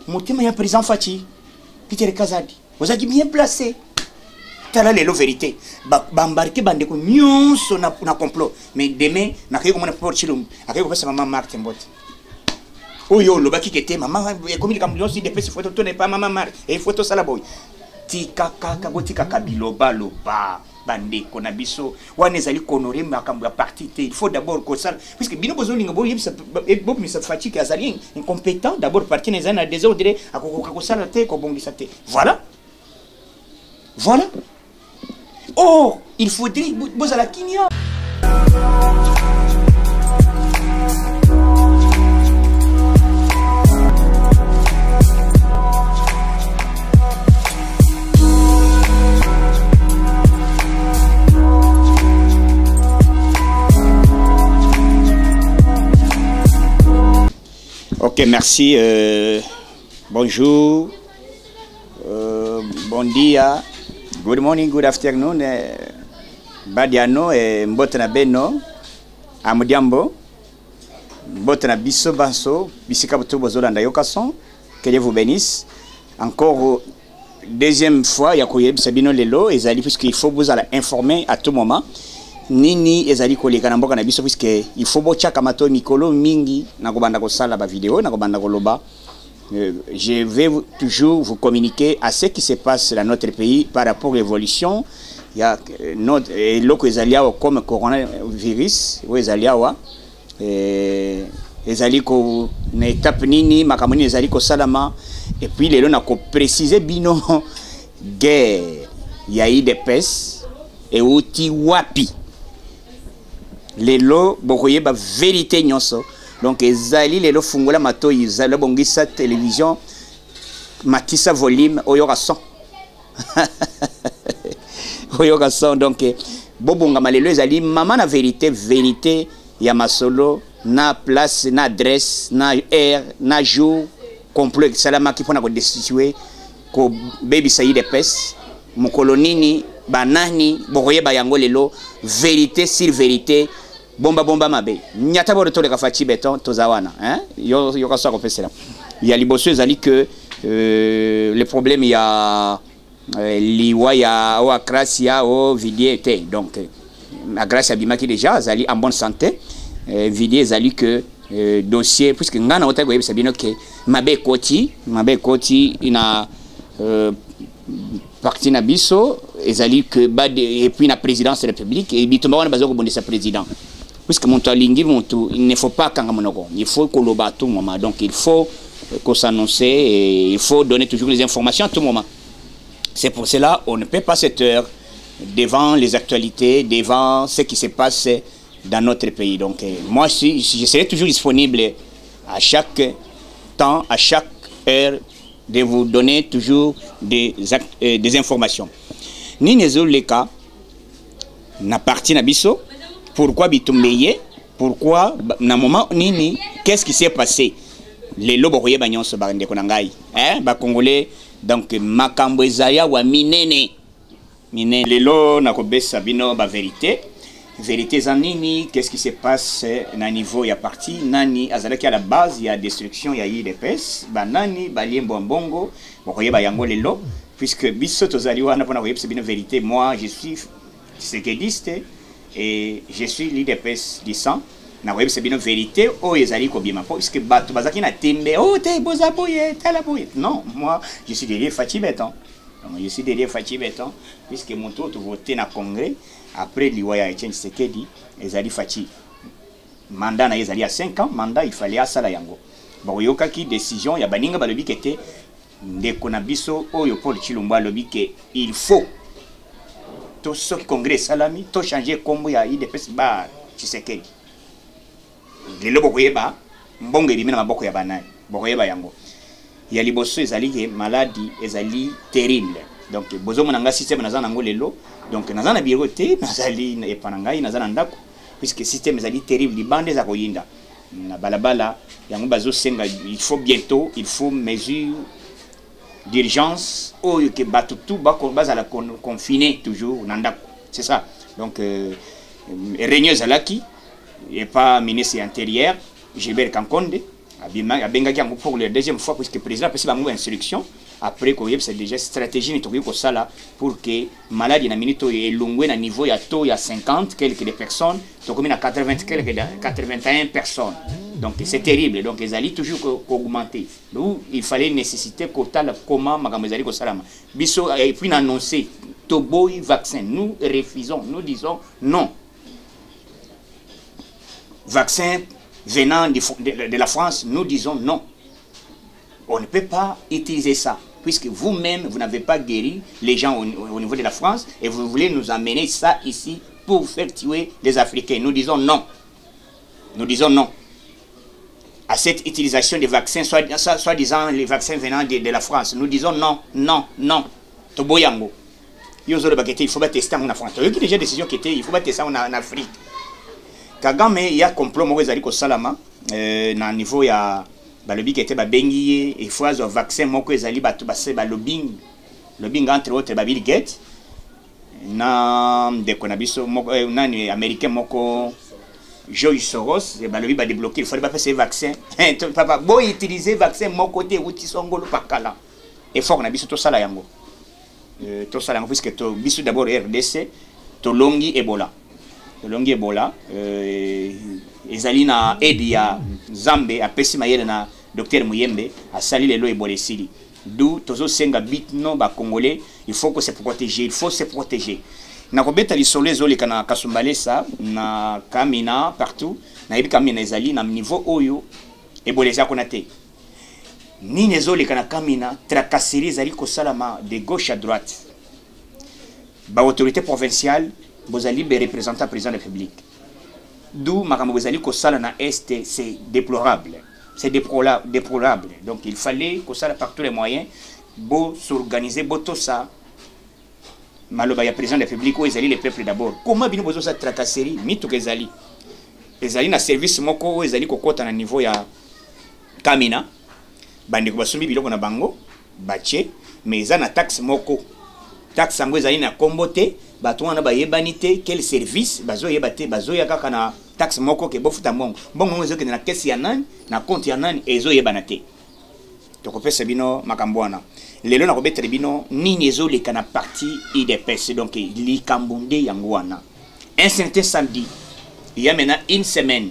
motema ya président Fati Peter Kazadi vous avez bien placé tala lelo vérité embarqué bande ko nyonso na complot mais demain na kay ko mona pour chilum akay ko pesa maman Marthe Mbote oyo lo baki kete maman e komi ka nyonso de pesa photo to ne pas maman Marthe et photo sala boy tika kaka botika kabiloba loba bande ko na biso wana ezali honorer makambo ya parti il faut d'abord ko sala puisque bino bozolinga boy yebisa bob mi sa fatigue azali incompétent d'abord parti na zana désordre akoko ko sala te ko bongisa te voilà oh il faudrait bozala kinya. Ok, merci. Bonjour. Bon dia. Good morning, good afternoon. Badiano et mbotana beno. Amudiambo. Mbotana biso banso. Bisika boto bozolanda yokason. Que Dieu vous bénisse. Encore deuxième fois, yakoye sabino lelo. Ezali puisqu'il faut vous aller informer à tout moment. Nini ezali koleka na mboka na biso puisque il faut bocha kamato mikolo mingi na kobanda ko sala ba vidéo na kobanda ko loba. Je vais toujours vous communiquer à ce qui se passe dans notre pays par rapport à l'évolution. Il y a notre loko ezali comme coronavirus ou ezali awa ezali ko na étape nini makamoni ezali ko salama et puis lelo na ko préciser bino guerre ya IDPS et uti wapi lelo bokoye ba vérité nyonso donc ezali lelo fungola mato izala bongisa télévision matisa volume oyoka son oyoka son donc bobonga malelo ezali mama na vérité ya masolo na place na adresse na heure na jour complet salama ki pona ko destituer ko baby saïd pes mokolonini banani bokoye ba yango lelo vérité sur vérité. Bomba mabe nyata bo retourner ka fati beton tozawana hein yo ka so ko pesela il y a liboso ezali que le problème il y a liwa ya o akrasia o vidiete donc la grâce à bimaki déjà azali en bonne santé vidie ezali que dossier puisque ngana ota ko yebisa bino ke mabe koti ina parti na biso ezali que et puis la présidence de la République et bitomba wana bazoko bondisa président. Puisque mon il ne faut pas il faut qu'on le batte à tout moment. Donc il faut qu'on s'annonce et il faut donner toujours les informations à tout moment. C'est pour cela qu'on ne peut pas cette heure devant les actualités, devant ce qui se passe dans notre pays. Donc moi, je serai toujours disponible à chaque temps, à chaque heure, de vous donner toujours des informations. Ni les cas, na partie na biso. Pourquoi bitumbeye? Pourquoi na moment nini? Qu'est-ce qui s'est passé? Les loboye banyon se barende konangai. Ba congolais donc makambo ezaya wa minene. Les lo na kobesa bino ba vérité. Vérité zanini, qu'est-ce qui se passe na niveau ya parti nani azalaki à la base il y a destruction il y a IDPS ba nani ba liembo mbongo bokoye ba yango lelo puisque biso tozali wana pona koyebisa bino vérité. Moi je suis séquediste et je suis l'IDPS du sang. Na web c'est bien vérité. Oh ezali ko bien parce que bato bazaki na tembe. Oh te bozaboye, tala boye. Non, moi je suis derrière Fati Beton. Je suis derrière Fati Beton puisque mon tour de voter na congrès après liwaya Etienne Tshisekedi ezali Fati. Mandat na ezali à 5 ans, mandat il fallait à sala yango. Bon yoka ki décision ya baninga balobi kete ndeko na biso oyo Paul Chilombo lobi ke il faut tout ce congrès salami tout changer comme ya IDPS ba Tshisekedi lelo bokoyeba mbongo ebimena maboko ya banani bokoyeba yango ya liboso ezali maladie ezali terrible donc bozo monanga système nazana ngo lelo donc nazana birote nazali epanangai nazana ndako puisque système ezali terrible libande za koyinda na balabala yango bazo senga il faut bientôt il faut mesure d'urgence ou que batutu bazala confiné toujours nandako c'est ça donc Régnier Zalaki et pas ministre intérieur Gilbert Kankonde abengaki yango pour la deuxième fois puisque le président apesi bango instruction après koyebisa déjà stratégie ni tokoki kosala pour que maladie na minute oyo elongwe na niveau ya taux ya 50 quelques de personnes tokomi na 80 quelques 81 personnes. Donc c'est terrible, donc ils allaient toujours augmenter. Donc il fallait nécessiter kotala comment makambo ezali kosalama biso et puis annoncer toboy vaccin. Nous refusons, nous disons non. Vaccin venant de la France, nous disons non. On ne peut pas utiliser ça, puisque vous-même, vous n'avez pas guéri les gens au niveau de la France, et vous voulez nous amener ça ici pour faire tuer les Africains. Nous disons non. Nous disons non à cette utilisation des vaccins, soi-disant les vaccins venant de la France. Nous disons non, non, non. Toboyango. Il faut pas tester en France. Il y a déjà des décisions qui étaient, il faut pas tester en Afrique. Kagame, il y a un complot au Salama, na niveau ya balobi qui était bengi il faut un vaccin moko ezali batu basse lobbying entre autres Bill Gates na de konabiso moko nani américain moko George Soros et balobi ba débloquer il fallait pas faire ces vaccins papa bo utiliser vaccin moko te uti songolo pakala et faut na biso to sala yango puisque to biso d'abord RDC to longi Ebola. Longi Ebola, ezali na aide ya Zambe a pesi mayele na Dr Muyembe a sali lelo Ebola sili. D'où tozo senga bitno ba congolais, il faut que se protéger, il faut se protéger. Na kobeta li solezo le kana kasumbalesa na kamina partout, na yebi kamina ezali na niveau oyo Ebola za konate. Ni nezo le kana kamina tracasserie ezali ko salama de gauche à droite. Ba autorité provinciale Bozali be représentant président de la République. D'où Makambo Bozali Kosala na Est, c'est déplorable. C'est déplorable. Donc il fallait Kosala par tous les moyens, beau s'organiser, beau tout ça. Maloba ya président de la République, où Ezali le peuple d'abord. Comment bino bozo sa tracasserie, mitou Ezali. Ezali na service moko, Ezali kokota na niveau ya Kamina. Bande ko basumi biloko na bango, bache, mais eza na taxe moko. Taxe sango Ezali na kombote. Batouana ba yebanité quel service bazo yebate bazo yaka na taxe moko ke bofuta mongo bongo ezo ke na caisse ya nani na compte ya nani ezo yebanate to ko pesa bino makambwana lelo na ko betre bino nini ezo le kana parti IDPS donc li kambunde yangwana un certain samedi il y a maintenant une semaine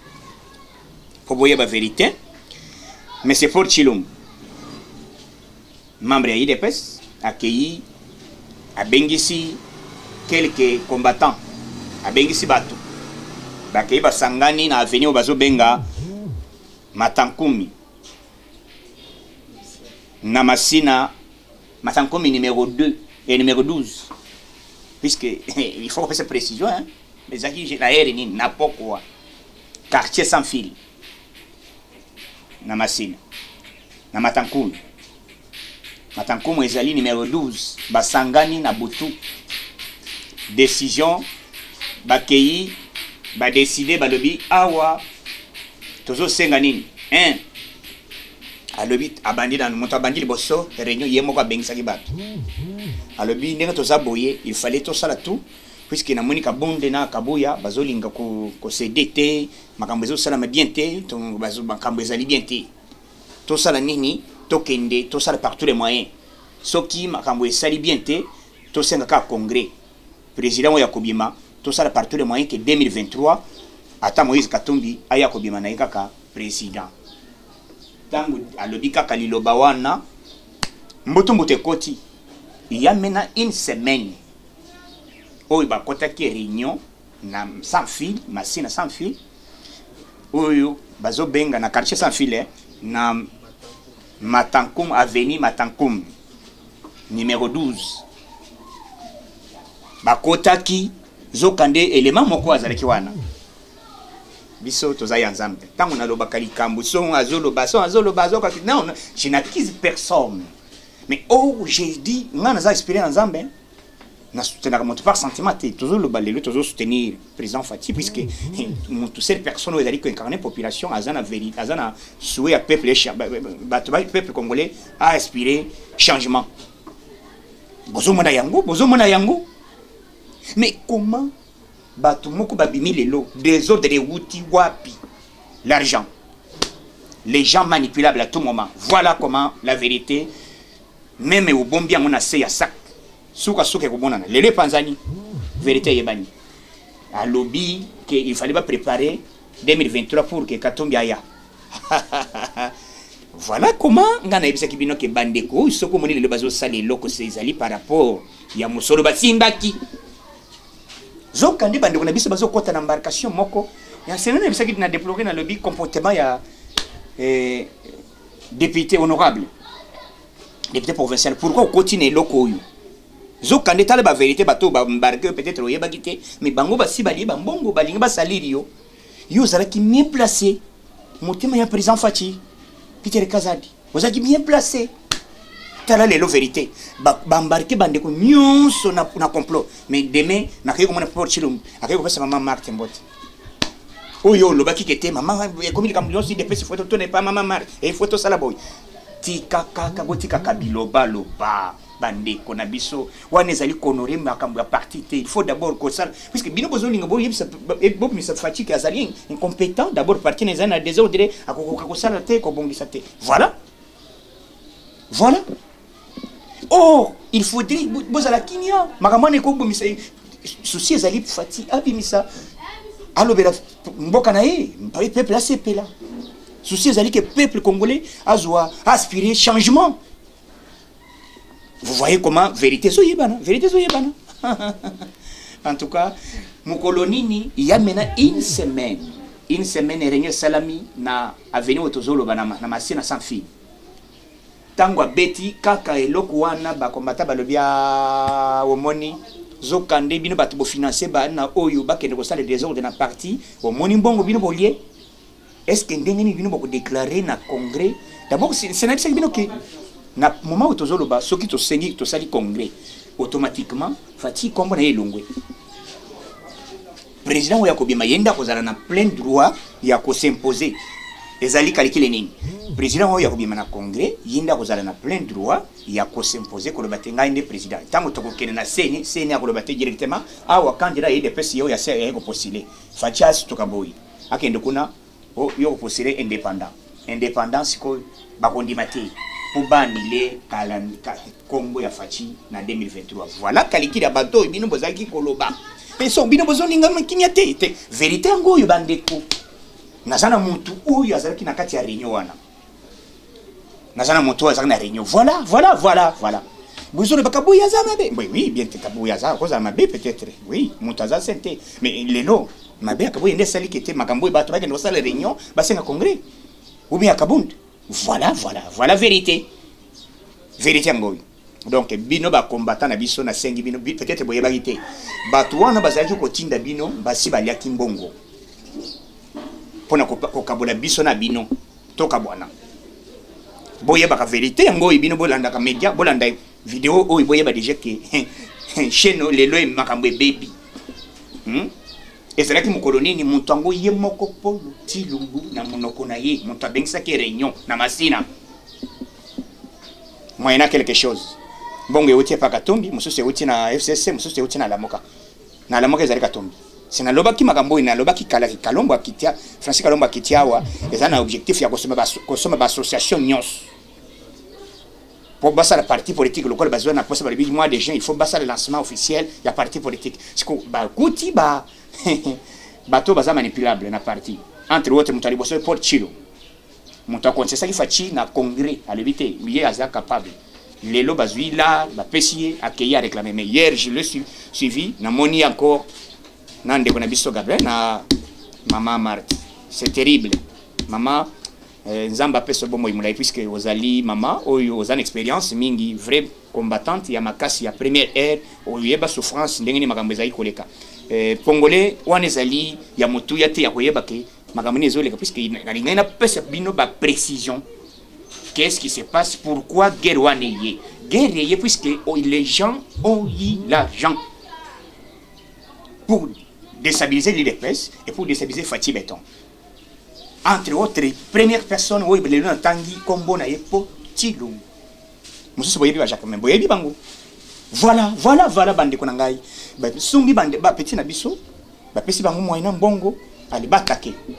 pour voyer la vérité mais c'est pour Chilum membre ya IDPS accueilli à Bengisi quelques combattants à Bengisi Batu bakei basangani na avenue bazo benga Matankumi na Masina Matankumi numéro 2 et numéro 12 puisque il faut faire cette précision hein mais ça qui la RNI n'a pas quoi quartier sans fil na Masina na Matankumi ezali numéro 12 basangani na Butu décision bakei ba décider ba lobi awa tozo senga nini alobi abandi dans monta bandi liboso réunion yemo ka bengisa ki bato alobi ndenge toza boye il fallait to sala tout puisque na monika bonde na kabuya bazolinga ko CDT makambo ezo sala bien te to bazo makambo ezali bien te to sala nini to kende to sala par tous les moyens soki makambo esali bien te to senga ka congrès président ya kobima tout ça par tous les moyens que 2023 ata Moïse Katumbi aya kobima na kaka président tangu alobi kaka liloba wana mbotumbote koti il y a maintenant une semaine oyo bakotaki réunion na sans fil Masina sans fil oyo bazo benga na quartier sans fil na Matankum avenue Matankum numéro 12 bakotaki zokande élément moko azalaki wana biso toza ya nzambe tango na loba kalikambu son azoloba zoka non je n'accuse personne mais oh j'ai dit ngana za inspiré nzambe na soutenir mon par sentiment toujours le balelo toujours soutenir président Fati puisque mon toute cette personne où ezali ko incarner population azana vérité azana souhait à peuple peuple congolais a aspiré changement bozo mona yango. Mais comment Batumoko babimi lelo des autres de wuti wapi l'argent les gens manipulables à tout moment. Voilà comment la vérité, même au bon bien, on a essayé à ça. Souka souka kubonana. Lele panzani. Vérité yebani. À lobby, qu'il fallait pas préparer 2023 pour que Katombi aya. Voilà comment on a ebisa kibino ke bandeko, soko moni le bazo sale loko sezali par rapport ya musolo basimbaki. Zokande bandeko na biso bazo kota na embarcation moko. Ya senana ebisa ki na déplorer na lobby comportement ya député honorable. Député provincial. Pourquoi on continue loko yo? Zokande tala ba vérité bato ba embarquer peut-être oyeba kité mais bango basi bali ba mbongo balinga ba saliri yo. Yo zala ki bien placé. Motema ya président Fati. Peter Kazadi, vous êtes bien placé. Tala lelo vérité. Embarquer bandeko nyonso na complot. Mais demain, na kayo komona pour chilum. Akayo kopesa maman Marthe Mbot. Oyo lobaki kete maman comme il comme si depuis photo to n'est pas maman Marthe et photo sala boy. Tika kaka gotika kabiloba loba bandeko na biso wana ezali honorer makambo ya parti te. Il faut d'abord que ça puisque bino bozolinga boy yebisa bob mi sa fatigue azali incompétent d'abord parti na zana désordre akokoka ko sala te ko bongisa te. Voilà. Voilà. Oh, il faudrait bozala kinya makambo ne ko bomisa souci ezali fati abimisa alobela mboka na ye peuple ACP là. Souci ezali que peuple congolais aspirer changement. Vous voyez comment vérité soyebana, vérité soyebana. En tout cas, mon colonini, il y a maintenant une semaine réunion salami na avenue Otozolo banama na masina sans fille. Tangwa beti kaka eloko wana ba kombata balobia omoni zokande bino bato bo financer ba na oyo ba kende ko sala désordre na parti omoni mbongo bino bolie. Est-ce que ndengeni bino boko déclarer na congrès? D'abord c'est na bisa bino ke na moment où tozoloba soki to sengi to sali congrès automatiquement fati kombo na elongwe président oya kobima yenda kozala na plein droit ya ko s'imposer ezali calculer nini président oya kobima na congrès yenda kozala na plein droit ya ko s'imposer ko loba tenga inde président tango to kokene na seni a ko loba te directement awa candidat yede pesi yo ya se ya ko postuler fati as to kaboyi akende kuna o yo ko postuler indépendance ko bakondimate pour bannir Congo ya Fachi na 2023. Voilà calcul ya bato bino bozaki koloba. Mais so bino bozolinga makinyate te vérité ngo yo bandeko. Nazana muntu oyo azalaki na kati ya réunion wana. Nazana muntu azalaki na réunion. Voilà. Bozolo bakabuya za mabe. Oui, bien te kabuya za koza mabe peut-être. Oui, mutaza sente. Mais lelo mabe akabuya ndé sali kete makambo bato ba kende sala réunion ba senga congrès. Ou bien akabund. Voilà vérité. Vérité ngoyi. Donc bino ba combattant na biso na sengi bino peut-être boye bagité. Bato wana bazali ko tinda bino basi bali akimbongo. Pona ko kabola biso na bino toka bwana. Boye ba vérité ngoyi bino bolanda ka media bolanda vidéo o boye ba déjà que chaîne lelo e makambo baby. Et c'est là que mon colonel ni mon tango yé moko polo tilungu na monoko na ye mon tabengsa ki réunion na masina moyena quelque chose bongo yotie pa katombi mususu yotie na FCC mususu yotie na lamoka ezali katombi sina loba ki makambo ina loba ki kala ki kalombo akitia Francis Kalombo akitia wa eza na objectif ya kosoma ba association nyos pour basa la parti politique local bazwa na posa ba mois de juin il faut basa le lancement officiel ya parti politique siko ba kuti ba bato baza manipulable na parti entre autres mutali boso Paul Chilo muta conseil ça qui fachi na congrès à l'éviter lui est capable lelo bazui là ba pesier accueillir réclamer mais hier je le suivi na moni encore na ndeko na biso Gabriel na maman Marthe c'est terrible maman nzamba peso bomo imula puisque ozali maman oyo ozana expérience mingi vrai combattante ya makasi ya première aire oyeba souffrance ndengeni makambo ezali koleka Congolais wana ezali ya motu ya te ya koyeba ke makambo ne ezoleka puisque na pesa bino ba précision qu'est-ce qui se passe pourquoi guerre wana yé guerre yé puisque les gens ont eu l'argent pour déstabiliser l'UDPS et pour déstabiliser Fati Béton. Entre autres, première personne où il y a un tangi combo na yepo tilungu. Mususu boyebi ba Jacques Membo boyebi bango. Voilà bande konangai. Ba sumbi bande ba petit na biso. Ba pesi bango moyena mbongo ali batake.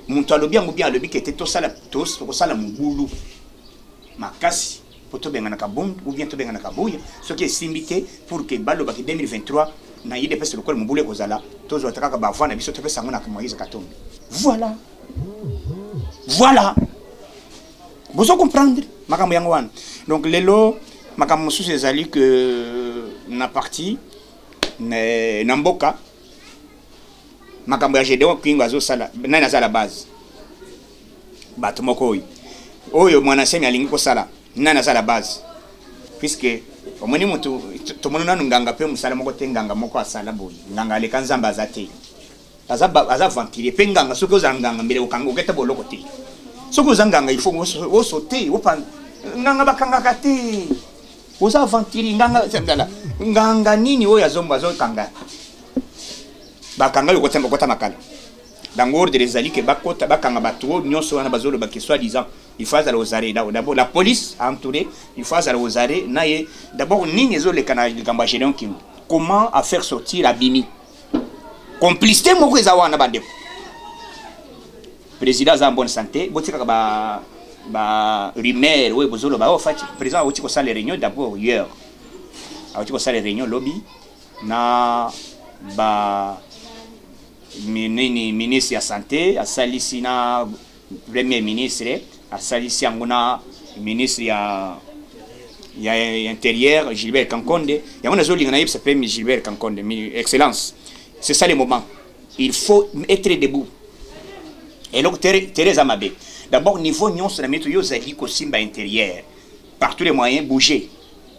Monto alobi yango bien alobi que to sala mubulu makasi pour to benga na kabon ou bien to benga na kabuya ce qui est simbité pour que balo ba 2023 na yide pesa lokole mubulu kozala to zo taka ba vana biso to pesa ngona ka Moïse Katumbi. Voilà. Voilà. Vous comprendre makambo yango wana. Donc lelo makambo mususu ezali que na parti na mboka makambo ya Gédéon Kingo azosala nani azala base bato moko oyo mwana semi alingi kosala nani azala base puisque omoni mutu tomona nanu nganga pe musala moko te nganga moko asala boyi nganga aleka nzamba azate aza vampire pe nganga soki oza nganga mbele okanga oketa boloko te soki oza nganga il faut osote opa nganga bakangaka te oza vampire nganga nini oyo azomba azokanga bakanga yo kota makala dans ordre des alliés que bakota bakanga batu nyonso wana bazolo baki soit disant il faut aller aux arrêts d'abord la police a entouré il faut aller aux arrêts naye d'abord nini ezole kana likamba Gédéon Kingo comment à faire sortir Abimi complicité moko ezawana bande président za bonne santé botika ba rumeur we bozolo ba ofati président oti ko sala réunion d'abord hier oti ko sala réunion lobby na ba ministre ya santé asalisi na premier ministre asalisi anguna ministre ya intérieur Gilbert Kankonde yamona zolinga na yebisa premier Gilbert Kankonde excellence c'est ça le moment il faut être debout et donc Thérèse Amabé d'abord niveau nyonso na meto yo zali ko simba intérieur par tous les moyens bouger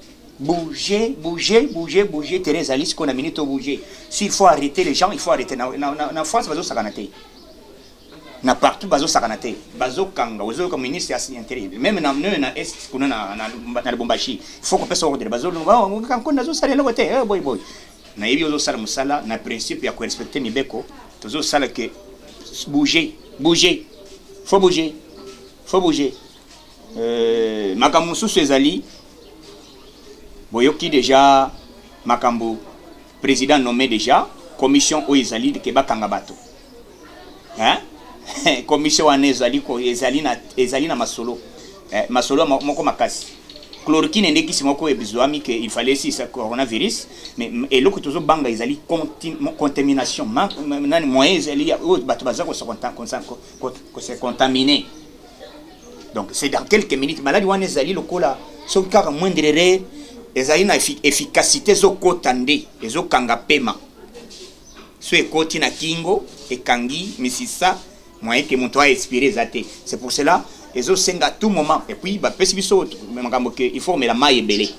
Thérèse Alice qu'on a minute au bouger. S'il faut arrêter les gens, il faut arrêter. Na France, bazo saganate. Na partout bazo saganate. Bazo kanga, bazo comme ministre intérieur. Même na est qu'on a na bombachi. Il faut qu'on passe ordre. Bazo quand on a zo sala lokote, boy. Na yebi zo sala musala na principe ya ko respecter mibeko. Tozo sala que bouger. Faut bouger. Makamusu Sezali boyoki déjà makambo président nommé déjà commission oizali de kebakanga bato hein commission anezali ko ezali na masolo masolo moko makasi chloroquine ndeki moko ebizwami que il fallait si ça coronavirus mais eloko tozo banga ezali contamination nani moyen ezali bato baza ko se contaminer donc c'est dans quelques minutes maladie wana ezali lokola so kaka moindre ezali na efficacité zokotande ezokanga pema so ekoti na kingo ekangi misisa moyen que moto a expiré zate c'est pour cela ezosenga à tout moment et puis ba pesi biso makambo que il faut mettre la maille ebele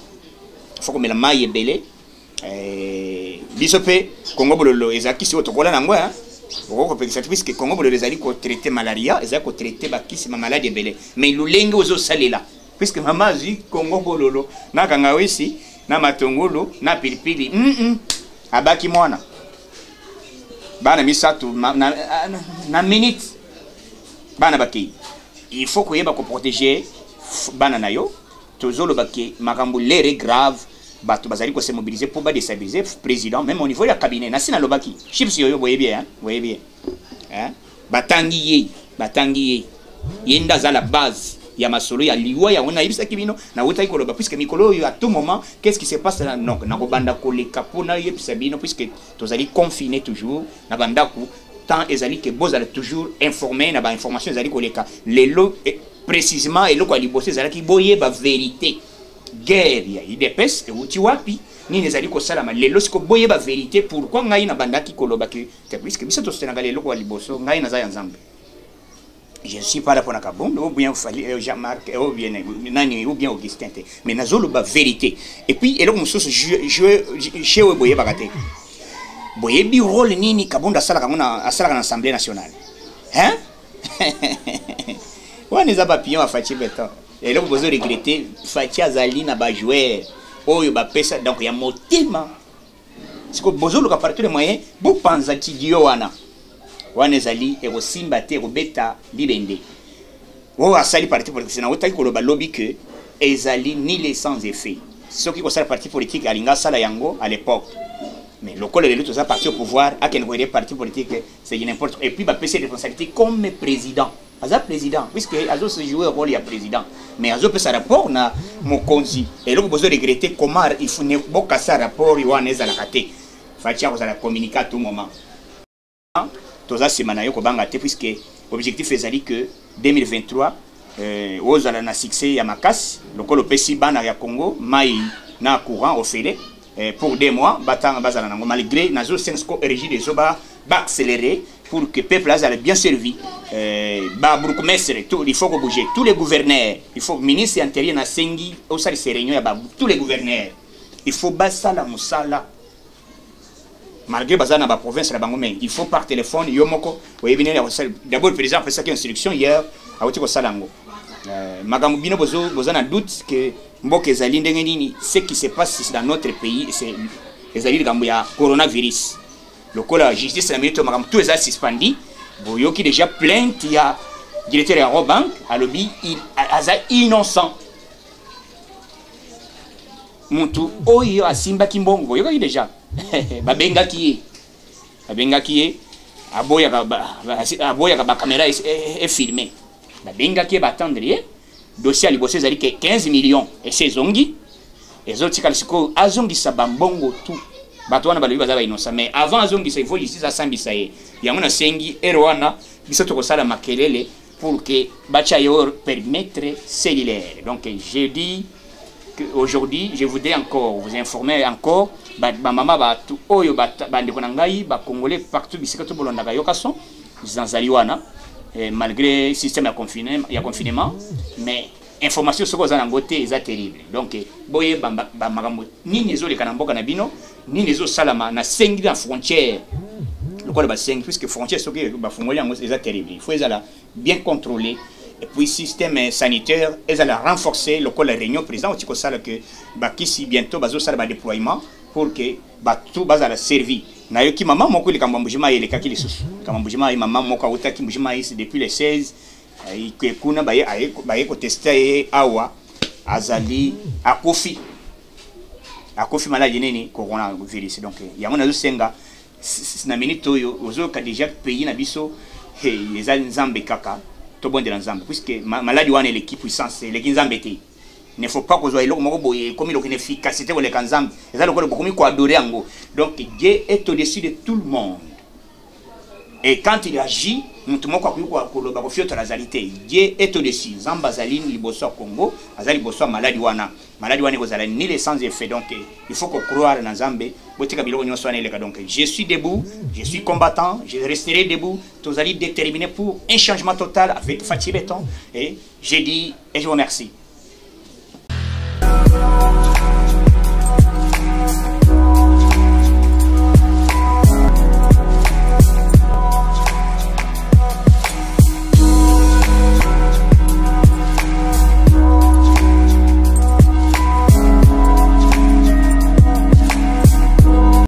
biso pe Congo bololo ezaki si otokola nango hein oko pekisa puisque Congo bololo ezali ko traiter malaria ezali ko traiter ba kisi ma maladie ebele mais lulenge ozo salela puisque maman zi Congo bololo na kanga wisi na matongolo na pilipili abaki mwana bana misatu na minute bana baki il faut que yeba ko protéger bana nayo tozolo baki makambo lere grave bato bazali ko se mobiliser pour ba déstabiliser président même au niveau ya cabinet na sina lobaki chips yoyo boye bien hein batangi ye yenda za la base ya masolo ya liwa ya ona ibisa kibino na wota ikoloba puisque mikolo yo à tout moment qu'est-ce qui se passe là non na ko banda ko le kapona yebisa bino puisque tozali confiné toujours na banda ku tant ezali que bozala toujours informé na ba information ezali ko leka lelo précisément et loko libosé ezali ki boye ba vérité guerre ya idepes e uti wapi ni ezali ko salama lelo siko boye ba vérité pourquoi ngai na banda ki koloba que puisque biso to senanga lelo ko liboso ngai na za ya nzambe. Je ne suis pas là pour la cabombe, ou bien Jean-Marc, ou bien Nani, ou bien Augustin. Mais nous avons la vérité. Et puis, et là, nous sommes chez eux, Boye Bagate. Boye Biro, le Nini, Kabonda, à l'Assemblée nationale. Hein? Ouais, nous avons papillon à Fatih Beton. Et là, vous avez regretté, Fatih Azali n'a pas joué. Oh, il va passer. Donc, il y a un motif. C'est que vous avez partout les moyens, vous pensez que Diana. Wanezali et Rosimba te Robeta libende. Ou asali parti politique na otaki ko lobby que ezali ni les sans effet. Ce qui concerne parti politique alinga sala yango à l'époque. Mais le col de tout ça parti au pouvoir, à quel parti politique, c'est n'importe quoi. Et puis, il va passer des responsabilités comme président. Aza président, puisque Azo se joue un rôle de président. Mais Azo peut sa rapport na Mokonzi. Et là, vous besoin regretter comment il faut ne pas casser rapport, il y a un raté. Fatia, vous allez communiquer à tout moment. Tout ça, c'est manayo ko bangate, puisque l'objectif est que 2023, vous allez na succès à Makas, le col PC Bana ya Congo, Maï na courant au Félé. Pour 2 mois, malgré Nazo Sensko érigé des Oba, accélérer pour que le peuple soit bien servi. Il faut bouger. Tous les gouverneurs, il faut ministre intérieur na Sengi, au sein de ces réunions, tous les gouverneurs, il faut basa la moussala. Malgré bazana la province, il faut par téléphone, yomoko, d'abord le président a fait sa instruction hier, à Otiko Salango. Magamubino bozana doute que ce qui se passe dans notre pays, c'est le coronavirus. Le col la justice, la minute, tout est suspendu. Il y a déjà plainte, il y a directeur de la banque, à lobby, il est innocent. Muntu, oh, il y a Simba Kimbongo, il y a déjà. Babenga qui est, aboya la caméra est filmée. Babenga qui est batandrier. Dossier à l'ibosé, c'est-à-dire que 15 millions et c'est zongi. Et les autres, c'est azongi sabambongo tout. Batouana balubi bazaba innocent. Mais avant azongi, il faut justice à Sambisaye. Il y a un sengi, Erwana, bisoto kosala makelele pour que Bachayor permettre cellulaire. Donc, je dis qu'aujourd'hui, je voudrais encore vous informer encore. Maman batu oyo bande konangai ba congolais partout bisikato bolondaga yokason zanzaliwana. Malgré le système de confinement, mais l'information sur les angotés est terrible. Donc, boye ni les autres kanamboka na bino, ni les autres salama na 5 ans frontière. Le quoi de 5 puisque frontière sont est terrible. Il faut les bien contrôler. Et puis système sanitaire, ils allaient renforcer le quoi la réunion président aussi que ça que ici bientôt bazo ça le déploiement pour que tout bazala servi. Na yoki maman moko le kambambujima ele kakili susu kambambujima maman moko utaki mbujima ici depuis les 16 ikuna baye ko tester awa azali akofi maladie nini coronavirus. Donc ya mona zo senga na minute oyo ozo ka déjà pays na biso les nzambe kaka to bonde na nzambe puisque maladie wana l'équipe puissance les nzambe te. Il ne faut pas que vous soyez comme une efficacité pour les kanzam. Donc Dieu est au-dessus de tout le monde. Et quand il agit, nous Dieu est au-dessus. Zambazaline, Liboso Congo, Azali Boso Maladiwana. Maladiwana ni les sans effet. Donc il faut qu'on croire dans Zambé. Donc je suis debout, je suis combattant, je resterai debout. Tous allez déterminer pour un changement total avec Fatih Béton. Et j'ai dit, et je vous remercie.